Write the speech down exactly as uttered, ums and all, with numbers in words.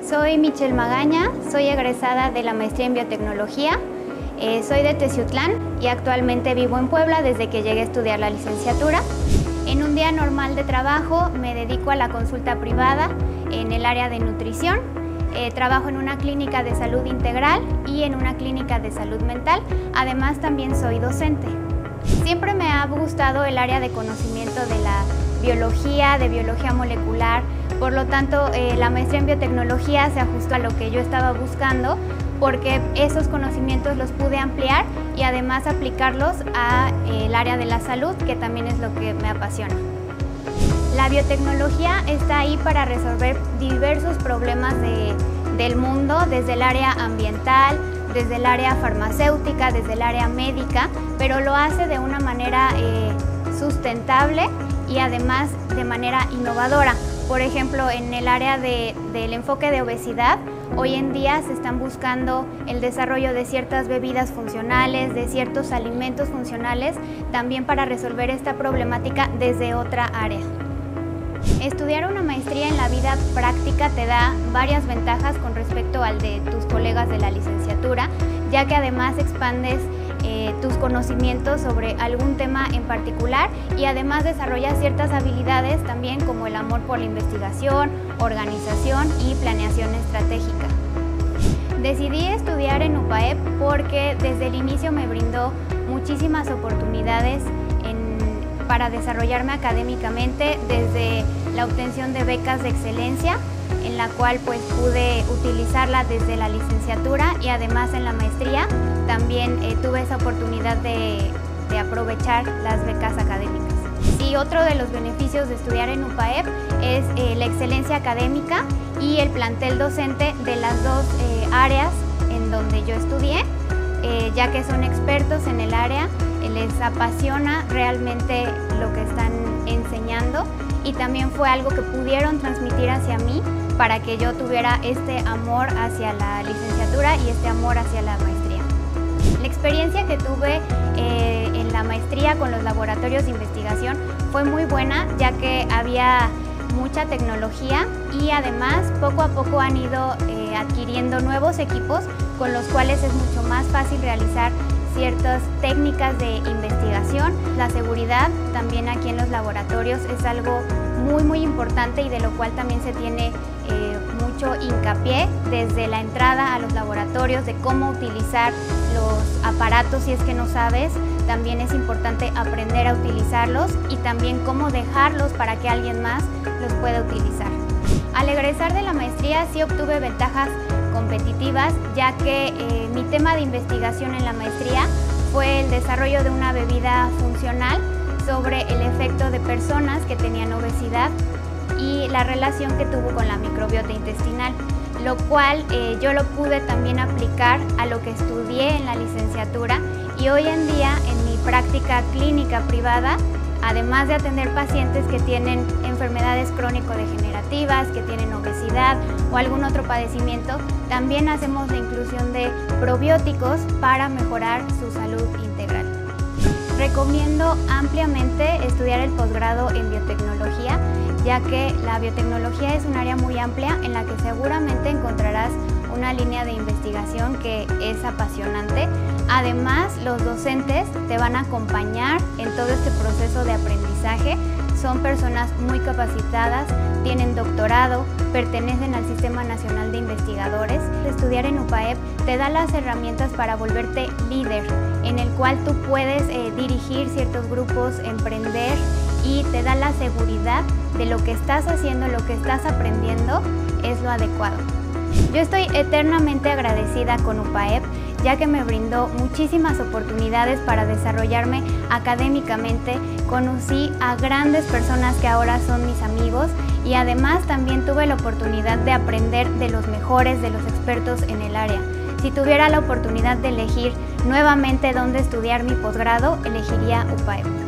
Soy Michelle Magaña, soy egresada de la maestría en biotecnología, eh, soy de Teciutlán y actualmente vivo en Puebla desde que llegué a estudiar la licenciatura. En un día normal de trabajo me dedico a la consulta privada en el área de nutrición. Eh, trabajo en una clínica de salud integral y en una clínica de salud mental. Además, también soy docente. Siempre me ha gustado el área de conocimiento de la biología, de biología molecular. Por lo tanto, eh, la maestría en biotecnología se ajustó a lo que yo estaba buscando, porque esos conocimientos los pude ampliar y además aplicarlos al área de la salud, que también es lo que me apasiona. La biotecnología está ahí para resolver diversos problemas de, del mundo, desde el área ambiental, desde el área farmacéutica, desde el área médica, pero lo hace de una manera eh, sustentable y además de manera innovadora. Por ejemplo, en el área de, del enfoque de obesidad, hoy en día se están buscando el desarrollo de ciertas bebidas funcionales, de ciertos alimentos funcionales, también para resolver esta problemática desde otra área. Estudiar una maestría en la vida práctica te da varias ventajas con respecto al de tus colegas de la licenciatura, ya que además expandes eh, tus conocimientos sobre algún tema en particular y además desarrollas ciertas habilidades también como el amor por la investigación, organización y planeación estratégica. Decidí estudiar en U P A E P porque desde el inicio me brindó muchísimas oportunidades en, para desarrollarme académicamente, desde la obtención de becas de excelencia, en la cual pues pude utilizarla desde la licenciatura y además en la maestría también eh, tuve esa oportunidad de, de aprovechar las becas académicas. Y otro de los beneficios de estudiar en U P A E P es eh, la excelencia académica y el plantel docente de las dos eh, áreas en donde yo estudié, eh, ya que son expertos en el área, eh, les apasiona realmente lo que están enseñando y también fue algo que pudieron transmitir hacia mí para que yo tuviera este amor hacia la licenciatura y este amor hacia la maestría. La experiencia que tuve eh, en la maestría con los laboratorios de investigación fue muy buena, ya que había mucha tecnología y además poco a poco han ido eh, adquiriendo nuevos equipos con los cuales es mucho más fácil realizar ciertas técnicas de investigación. La seguridad también aquí en los laboratorios es algo muy muy importante y de lo cual también se tiene eh, mucho hincapié desde la entrada a los laboratorios, de cómo utilizar los aparatos si es que no sabes. También es importante aprender a utilizarlos y también cómo dejarlos para que alguien más los pueda utilizar. Al egresar de la maestría sí obtuve ventajas competitivas, ya que eh, mi tema de investigación en la maestría fue el desarrollo de una bebida funcional sobre el efecto de personas que tenían obesidad y la relación que tuvo con la microbiota intestinal, lo cual eh, yo lo pude también aplicar a lo que estudié en la licenciatura y hoy en día en mi práctica clínica privada, además de atender pacientes que tienen enfermedades crónico-degenerativas, que tienen obesidad o algún otro padecimiento, también hacemos la inclusión de probióticos para mejorar su salud integral. Recomiendo ampliamente estudiar el posgrado en biotecnología, ya que la biotecnología es un área muy amplia en la que seguramente encontrarás una línea de investigación que es apasionante. Además, los docentes te van a acompañar en todo este proceso de aprendizaje. Son personas muy capacitadas, tienen doctorado, pertenecen al Sistema Nacional de Investigadores. Estudiar en U P A E P te da las herramientas para volverte líder, en el cual tú puedes eh, dirigir ciertos grupos, emprender y te da la seguridad de lo que estás haciendo, lo que estás aprendiendo es lo adecuado. Yo estoy eternamente agradecida con U P A E P, ya que me brindó muchísimas oportunidades para desarrollarme académicamente. Conocí a grandes personas que ahora son mis amigos y además también tuve la oportunidad de aprender de los mejores, de los expertos en el área. Si tuviera la oportunidad de elegir nuevamente dónde estudiar mi posgrado, elegiría U P A E P.